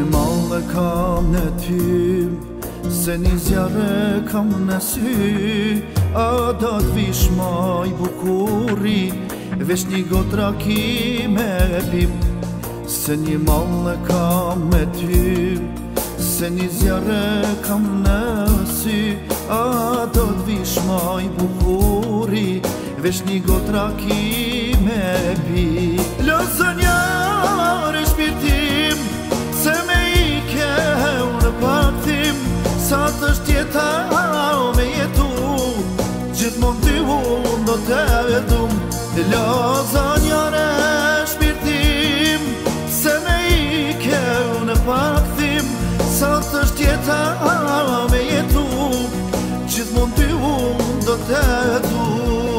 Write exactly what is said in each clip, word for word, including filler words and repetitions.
një mallë kam në ty, se një zjarë kam në sy. A do t'vish maj bukuri, vesh një gotra ki me pim. Se një mallë kam me ty, se një zjarë kam në sy. A do t'vish maj bukuri, vesh një gotra ki me pim. Lozonjare shpirtim, se me i keu në paktim. Sa të shtjeta me jetu, gjithmon ty unë do të vedum. Lozonjare shpirtim, se me i keu në paktim. Sa të shtjeta me jetu, gjithmon ty unë do të vedum.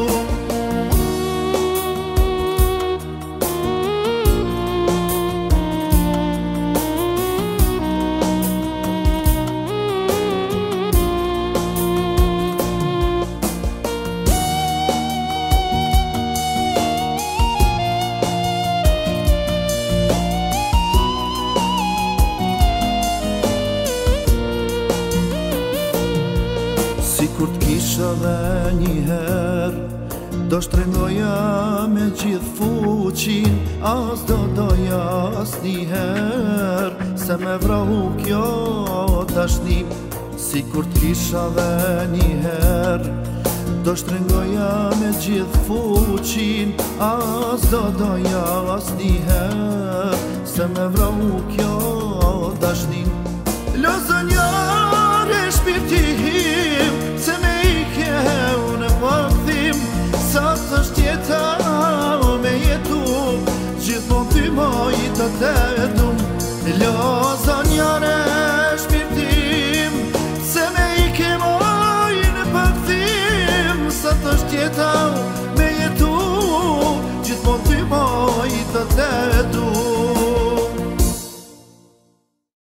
Si kur t'kisha dhe njëher, do shtrengoja me gjithë fuqin. As do doja as njëher, se me vrahu kjo tashni. Si kur t'kisha dhe njëher, do shtrengoja me gjithë fuqin. As do doja as njëher, se me vrahu kjo tashni. Lozonjare shpirtim, se me i keu në paktim. Sa të shtjeta me jetu, gjithmon ty moj të të vetu.